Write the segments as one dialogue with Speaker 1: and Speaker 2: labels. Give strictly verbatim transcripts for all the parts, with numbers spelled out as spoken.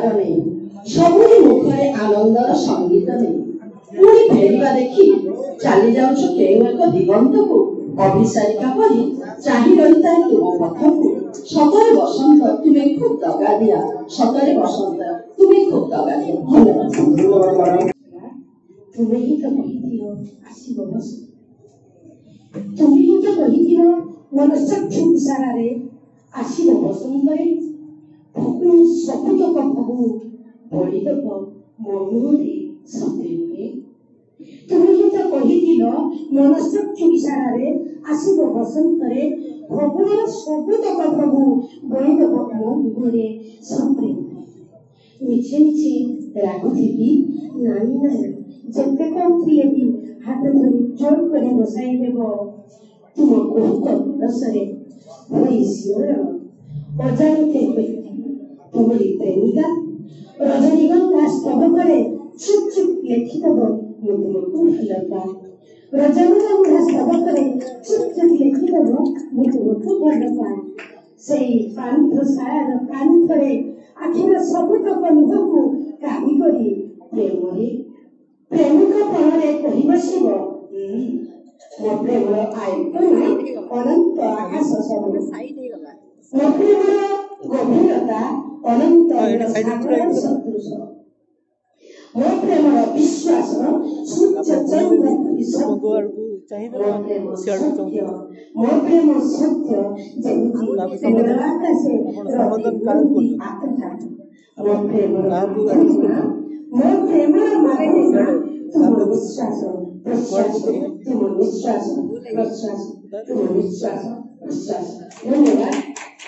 Speaker 1: उपहार नहीं सबुरी मुखरे आनंदर संगीत नहीं पुणी फेरिबा देखी चली जाउछु केउ एक दिगंत को अभिसारिका परी चाहि रहिता तुम पथ को सतरे बसंत तुम्हें खूब दगा दिया सतरे बसंत तुम्हें खूब दगा दिया धन्यवाद। तुम्हें ही तो कही आसब बसंत तुम्हें ही तो कही मन चक्षु इशारे आसब बसंत फगु सबुतक फगु बढ़ीदेव मो मुहरे सते नुहे तुम्हें ही तो कही मन चक्षु इशारे आसब बसंत फगुर सबुतक फगु बढ़ीदेव मो मुहरे सते नुहे मिछे मिछे रागुथी नानी नानी जेते कम थी भी हाथ धरी जोर करे बसाई देव तुम कोहुक रसरे होई सियोरण अजाणते व्यक्ति तुम्हारी प्रेमिका रजनीगंधा स्तव करे चुप चुप लेखी दब मु तुमको भल पाए रजनीगंधा स्तव करे चुप चुप लेखी दब मु तुमको भल पाए सेई कांथ सायर कांथरे आखिर सबुतक मुह को काबी करी प्रेमरे प्रेमिक पणरे कहि बसिब मो प्रेमर आयत नहीं अनंत आकाश सब मो प्रेमर गभीरता अनंत सागर सदृश मो प्रेमर विश्वास सूर्य चंद्र मो प्रेम सत्य जमिति आकाशे आत्मा मो प्रेमर मो प्रेमर माने तुम विश्वास प्रश्वास तुम विश्वास प्रश्वास तुम विश्वास प्रश्वास धन्यवाद।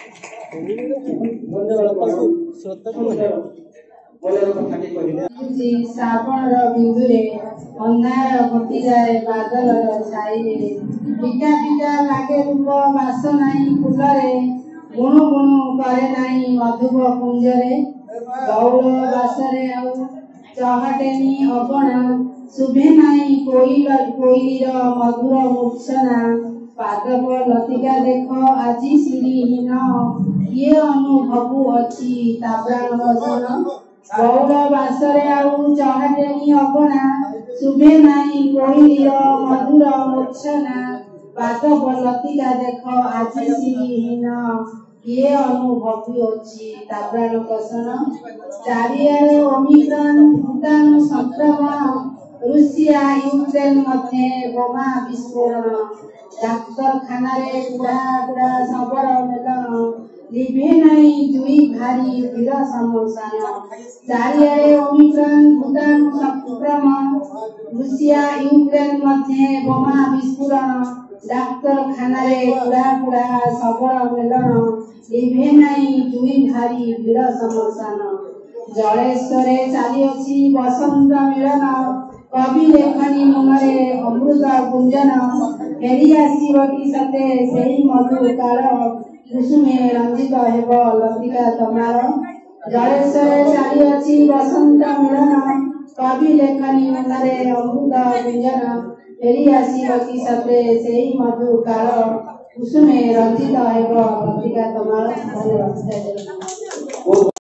Speaker 2: श्रावण बिंदुरे अंधार कटि जाए बादल छाई फिका फिका लागे रूप बास नहीं फुलरे गुणु गुणु करे नहीं मधुप कुंजरे गौड़ बासरे आउ चहटेनी अगणा शुभे नहीं कोइल कोइलीर मधुर मूर्छना पादप लतिका देख आजी सिंहहीन ये अनुभव अच्छी ताब्राण वचन गौड़ बासरे आउ चहटेनी अगणा शुभे नहीं कोइलीर मधुर मूर्छना पादप लतिका देख आजी सिंहहीन ये अनुभव अच्छी ताब्राण वचन चारिआडे ओमिक्रॉन भूताणु संक्रमण रूसिया यूक्रेन मध्य बोमा विस्फोरण डाक्तरखाना बुढ़ा बुढ़ा शबर मेलन लिभे नहीं दुई भारी भीड़ समसान चारिआडे ओमिक्रॉन भूताणु संक्रमण रूसिया यूक्रेन मध्य बोमा विस्फोरण डाक्तरखाना बुढ़ा बुढ़ा शबर मेलन लिभे नहीं दुई भारी भीड़ समसान जलेश्वरे चली अच्छी बसंत मिलन कवि लेखनी मनरे अमृत गुंजन फेरी आसब कि सते सेही मधु काल कुसुमे रंजित हेब लतिका तमार जलेश्वरे चली अच्छी बसंत मिलन कवि लेखनी मनरे अमृत गुंजन फेरी आसब कि सते सेही मधु काल कुसुमे रंजित हेब लतिका तमार।